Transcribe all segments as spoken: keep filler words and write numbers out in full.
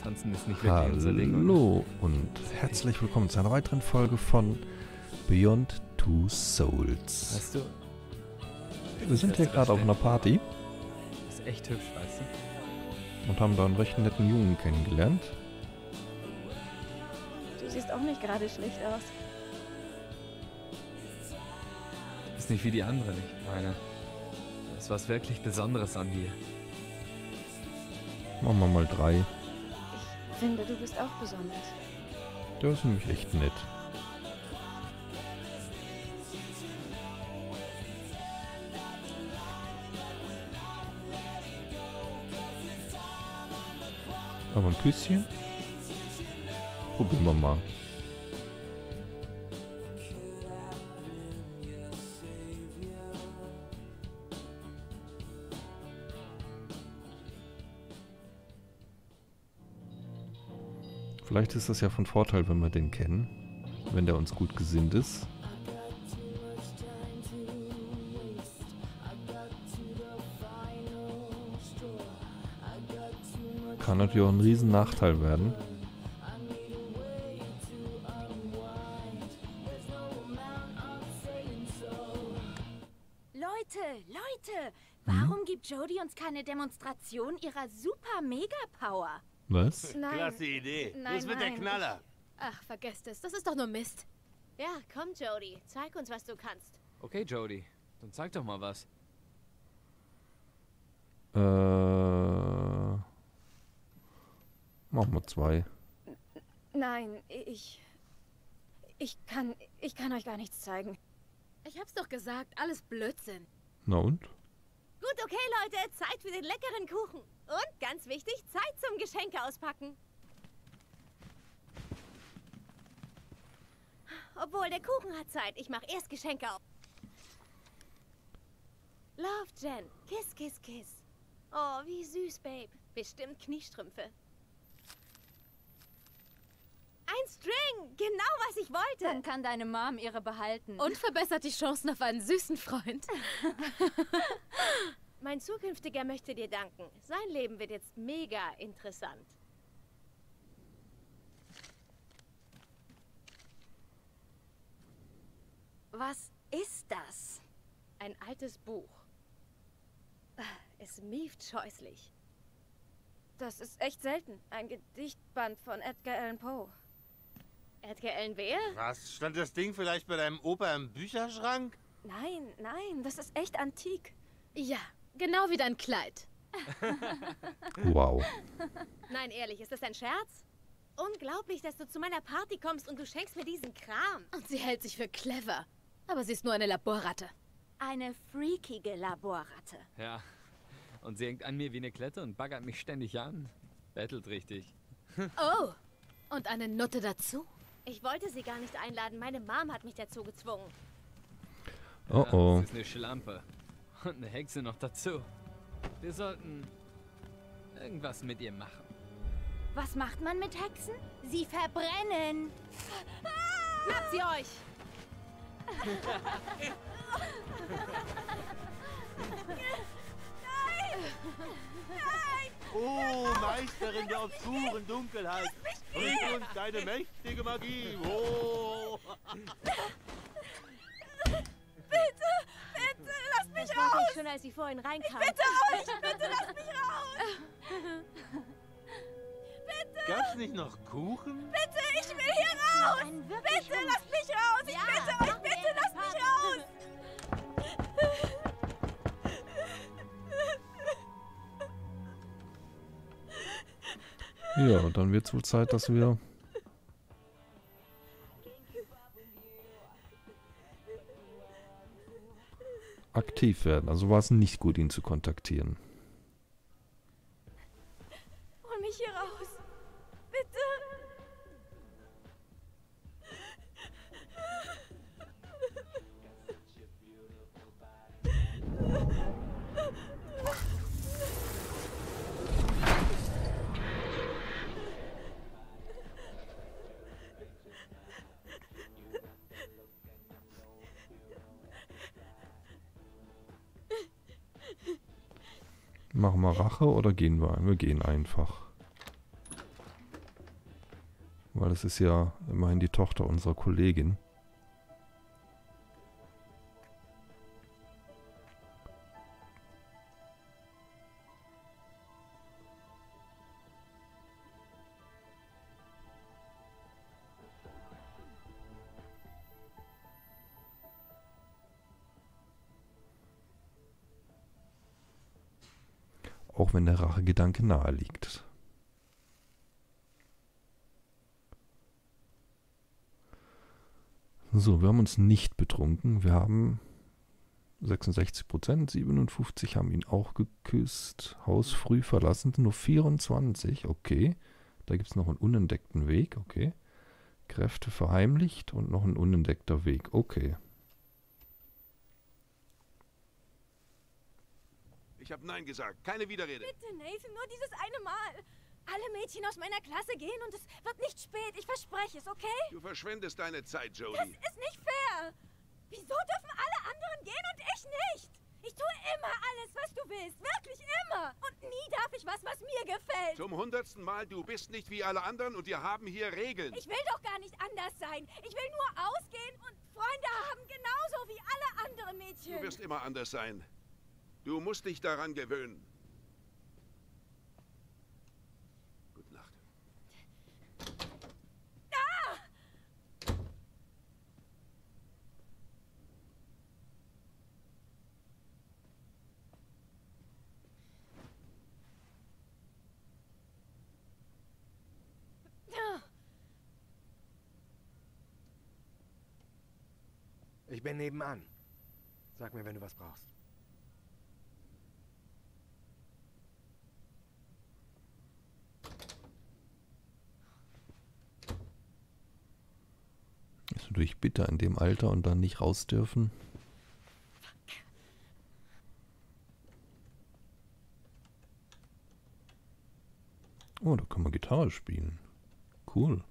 Tanzen ist nicht wirklich unser Ding. Hallo und herzlich willkommen zu einer weiteren Folge von Beyond Two Souls. Weißt du? Wir sind hier gerade auf einer Party Ist echt hübsch, weißt du? und haben da einen recht netten Jungen kennengelernt. Du siehst auch nicht gerade schlecht aus. Ist nicht wie die anderen, ich meine. Da ist was wirklich Besonderes an dir. Machen wir mal drei. Ich finde, du bist auch besonders. Der ist nämlich echt nett. Aber ein Küsschen? Probieren wir mal. Vielleicht ist das ja von Vorteil, wenn wir den kennen. Wenn der uns gut gesinnt ist. Kann natürlich auch ein riesen Nachteil werden. Leute, Leute, warum gibt Jodie uns keine Demonstration ihrer Super-Mega-Power? Was? Nein. Klasse Idee. Nein, das wird der nein, Knaller. Ach, vergesst es. Das ist doch nur Mist. Ja, komm, Jodie, zeig uns, was du kannst. Okay, Jodie, dann zeig doch mal was. Äh. Machen wir zwei. Nein, ich... Ich kann... Ich kann euch gar nichts zeigen. Ich hab's doch gesagt, alles Blödsinn. Na und? Gut, okay, Leute, Zeit für den leckeren Kuchen. Und, ganz wichtig, Zeit zum Geschenke auspacken. Obwohl, der Kuchen hat Zeit. Ich mach erst Geschenke auf. Love, Jen. Kiss, kiss, kiss. Oh, wie süß, Babe. Bestimmt Kniestrümpfe. Ein String! Genau, was ich wollte. Dann kann deine Mom ihre behalten. Und verbessert die Chancen auf einen süßen Freund. Mein Zukünftiger möchte dir danken. Sein Leben wird jetzt mega interessant. Was ist das? Ein altes Buch. Es mieft scheußlich. Das ist echt selten. Ein Gedichtband von Edgar Allan Poe. Edgar Allan wer? Was? Stand das Ding vielleicht bei deinem Opa im Bücherschrank? Nein, nein, das ist echt antik. Ja, genau wie dein Kleid. Wow. Nein, ehrlich, ist das ein Scherz? Unglaublich, dass du zu meiner Party kommst und du schenkst mir diesen Kram. Und sie hält sich für clever. Aber sie ist nur eine Laborratte. Eine freakige Laborratte. Ja. Und sie hängt an mir wie eine Klette und baggert mich ständig an. Bettelt richtig. Oh, und eine Nutte dazu. Ich wollte sie gar nicht einladen. Meine Mom hat mich dazu gezwungen. Oh Ja, oh. das ist eine Schlampe. Und eine Hexe noch dazu. Wir sollten irgendwas mit ihr machen. Was macht man mit Hexen? Sie verbrennen. Schnappt sie euch! Oh, Meisterin der obskuren Dunkelheit. Bring uns deine mächtige Magie. Oh. Das wollte ich schon, als sie vorhin reinkam. Bitte euch! Bitte lasst mich raus! Gab's nicht noch Kuchen? Bitte, ich will hier raus! Bitte, lasst mich raus! Ich bitte euch, bitte, lasst mich raus! Ja, dann wird es wohl Zeit, dass wir aktiv werden. Also war es nicht gut, ihn zu kontaktieren. Hol mich hier raus. Bitte. Machen wir Rache oder gehen wir? Wir gehen einfach. Weil es ist ja immerhin die Tochter unserer Kollegin. Auch wenn der Rachegedanke nahe liegt. So, wir haben uns nicht betrunken. Wir haben sechsundsechzig Prozent, siebenundfünfzig haben ihn auch geküsst. Haus früh verlassen, nur vierundzwanzig, okay. Da gibt es noch einen unentdeckten Weg, okay. Kräfte verheimlicht und noch ein unentdeckter Weg, okay. Ich habe Nein gesagt. Keine Widerrede. Bitte, Nathan, nur dieses eine Mal. Alle Mädchen aus meiner Klasse gehen und es wird nicht spät. Ich verspreche es, okay? Du verschwendest deine Zeit, Jodie. Das ist nicht fair. Wieso dürfen alle anderen gehen und ich nicht? Ich tue immer alles, was du willst. Wirklich immer. Und nie darf ich was, was mir gefällt. Zum hundertsten Mal, du bist nicht wie alle anderen und wir haben hier Regeln. Ich will doch gar nicht anders sein. Ich will nur ausgehen und Freunde haben, genauso wie alle anderen Mädchen. Du wirst immer anders sein. Du musst dich daran gewöhnen. Gute Nacht. Ich bin nebenan. Sag mir, wenn du was brauchst. Ist natürlich bitter in dem Alter und dann nicht raus dürfen. Oh, da kann man Gitarre spielen. Cool.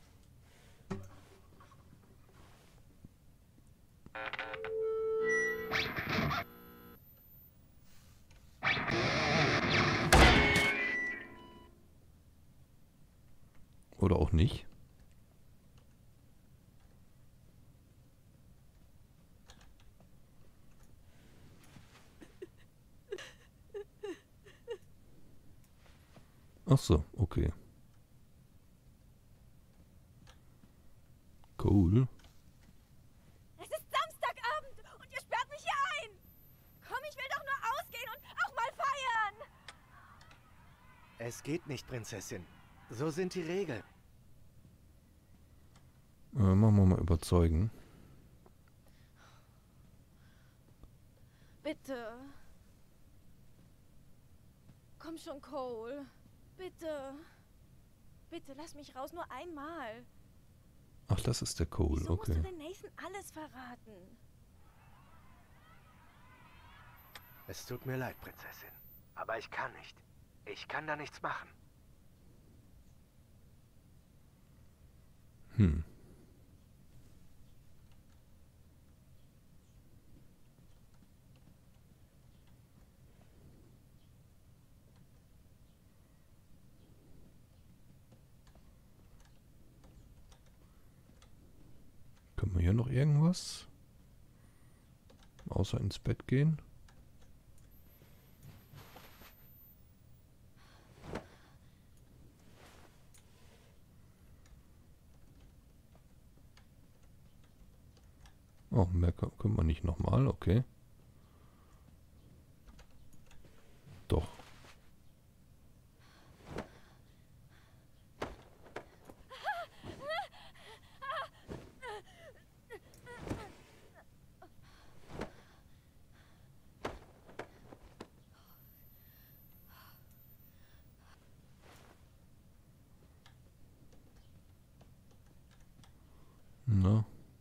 Oder auch nicht. Ach so, okay. Cool. Es ist Samstagabend und ihr sperrt mich hier ein. Komm, ich will doch nur ausgehen und auch mal feiern. Es geht nicht, Prinzessin. So sind die Regeln. Äh, machen wir mal überzeugen. Bitte. Komm schon, Cole. Bitte. Bitte, lass mich raus, nur einmal. Ach, das ist der Cole, Wieso okay. musst du denn Nathan alles verraten? Es tut mir leid, Prinzessin. Aber ich kann nicht. Ich kann da nichts machen. Hm. Können wir hier noch irgendwas? Außer ins Bett gehen? Oh, mehr können wir nicht nochmal, okay. Doch. Na.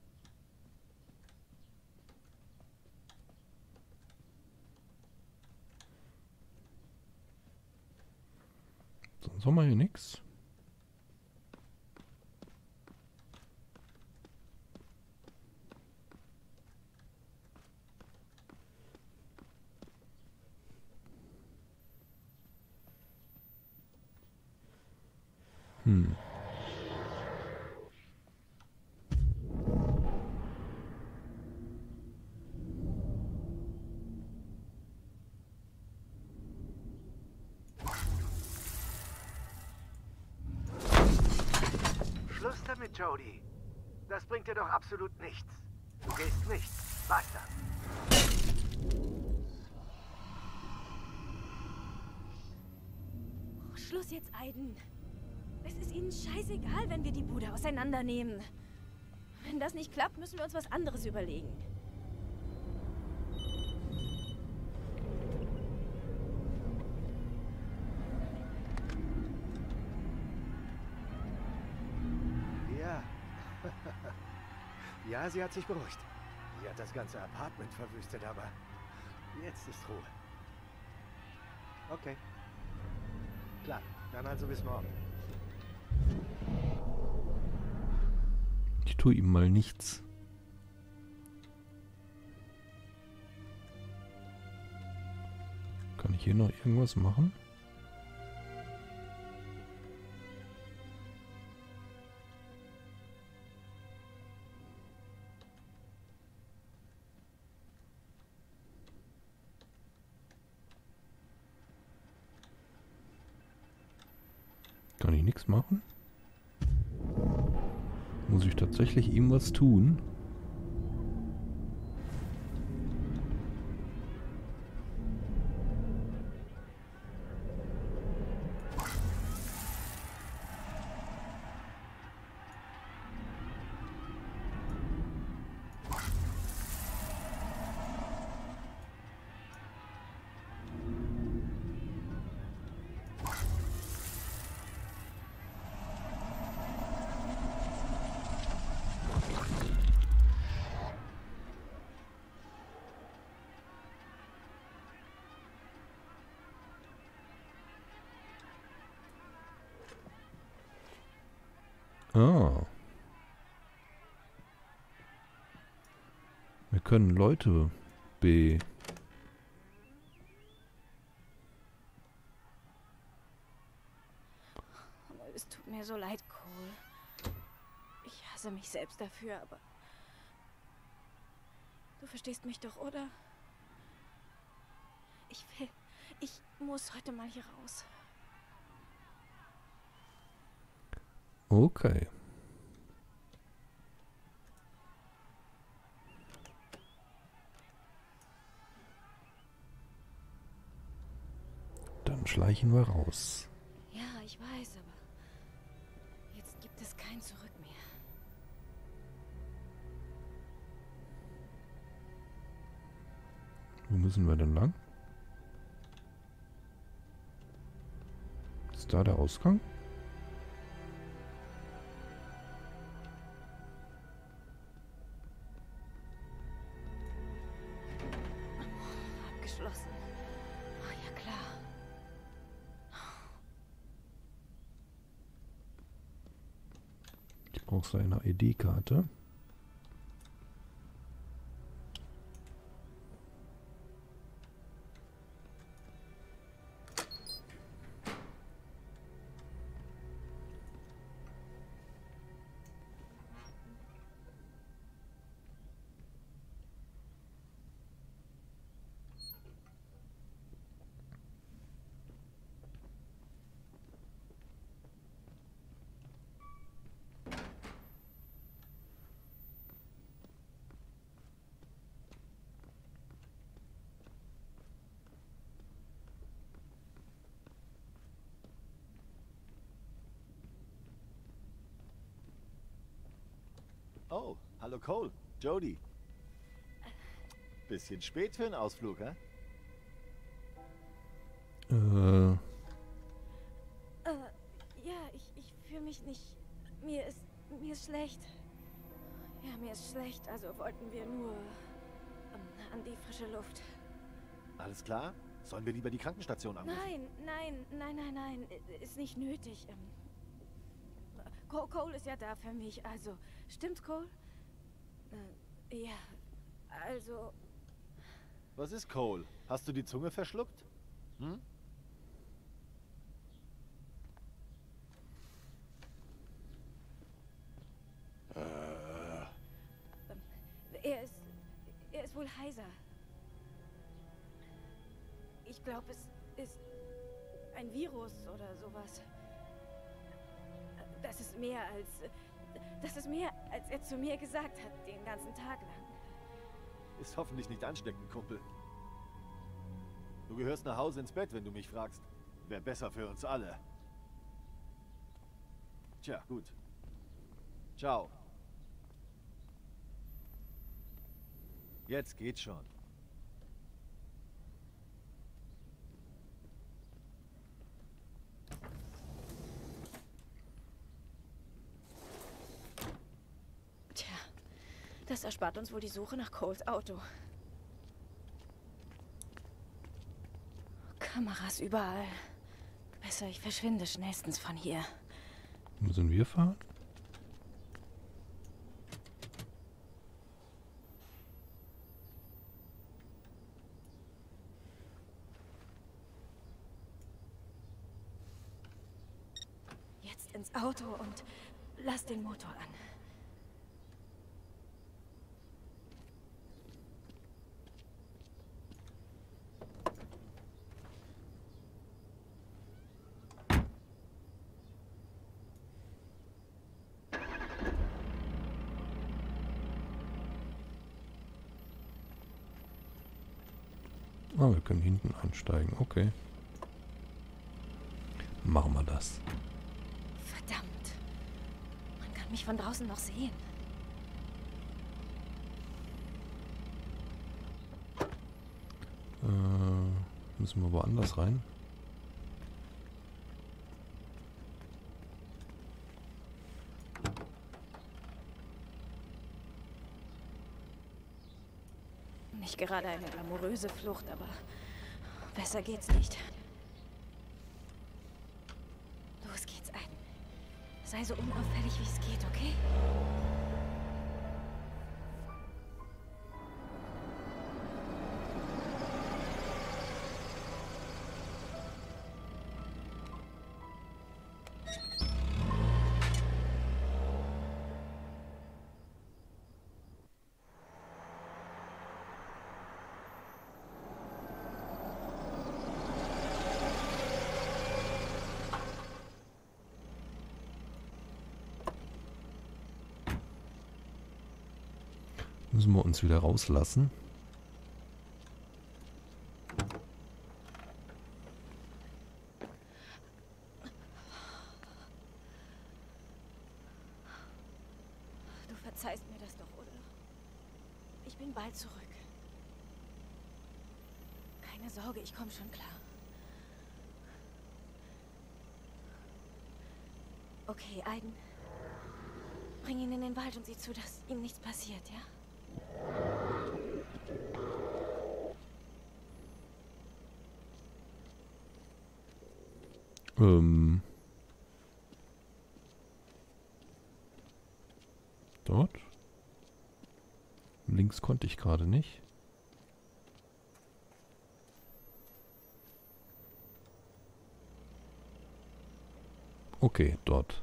Sonst haben wir hier nichts. Hm. Jody. Das bringt dir doch absolut nichts. Du gehst nicht. Basta. Oh, Schluss jetzt, Aiden. Es ist ihnen scheißegal, wenn wir die Bude auseinandernehmen. Wenn das nicht klappt, müssen wir uns was anderes überlegen. Ja. Ja, sie hat sich beruhigt. Sie hat das ganze Apartment verwüstet, aber jetzt ist Ruhe. Okay. Klar, dann also bis morgen. Ich tue ihm mal nichts. Kann ich hier noch irgendwas machen? Kann ich nichts machen? Muss ich tatsächlich ihm was tun? Ah. Wir können Leute be... Es tut mir so leid, Cole. Ich hasse mich selbst dafür, aber... Du verstehst mich doch, oder? Ich will... Ich muss heute mal hier raus. Okay. Dann schleichen wir raus. Ja, ich weiß, aber... Jetzt gibt es kein Zurück mehr. Wo müssen wir denn lang? Ist da der Ausgang? Abgeschlossen. Oh, ja klar. Ich brauche so eine I D-Karte. Oh, hallo Cole. Jody. Bisschen spät für einen Ausflug, hä? Äh, Äh, ja, ich, ich fühle mich nicht... Mir ist... Mir ist schlecht. Ja, mir ist schlecht, also wollten wir nur... ähm, an die frische Luft. Alles klar? Sollen wir lieber die Krankenstation anrufen? Nein, nein, nein, nein, nein. Ist nicht nötig. Ähm, Co- Cole ist ja da für mich, also... Stimmt's, Cole? Äh, ja, also... Was ist Cole? Hast du die Zunge verschluckt? Hm? Ähm, er ist... Er ist wohl heiser. Ich glaube, es ist ein Virus oder sowas. Das ist mehr als... das ist mehr, als er zu mir gesagt hat, den ganzen Tag lang. Ist hoffentlich nicht ansteckend, Kumpel. Du gehörst nach Hause ins Bett, wenn du mich fragst. Wäre besser für uns alle. Tja, gut. Ciao. Jetzt geht's schon. Tja, das erspart uns wohl die Suche nach Coles Auto. Kameras überall. Besser, ich verschwinde schnellstens von hier. Müssen wir fahren? Jetzt ins Auto und lass den Motor an. Ah, wir können hinten einsteigen. Okay. Machen wir das. Verdammt. Man kann mich von draußen noch sehen. Äh, müssen wir woanders rein? Nicht gerade eine glamouröse Flucht, aber besser geht's nicht. Los geht's, Aiden. Sei so unauffällig, wie es geht, okay? Müssen wir uns wieder rauslassen. Du verzeihst mir das doch, oder? Ich bin bald zurück. Keine Sorge, ich komme schon klar. Okay, Aiden. Bring ihn in den Wald und sieh zu, dass ihm nichts passiert, ja? Ähm. Dort? Links konnte ich gerade nicht. Okay, dort.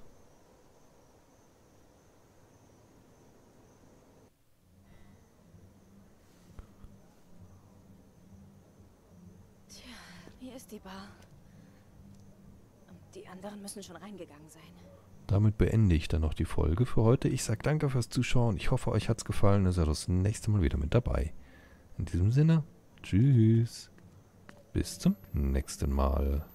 Tja, hier ist die Bar. Und die anderen müssen schon reingegangen sein. Damit beende ich dann noch die Folge für heute. Ich sage danke fürs Zuschauen. Ich hoffe, euch hat es gefallen. Ihr seid das nächste Mal wieder mit dabei. In diesem Sinne, tschüss. Bis zum nächsten Mal.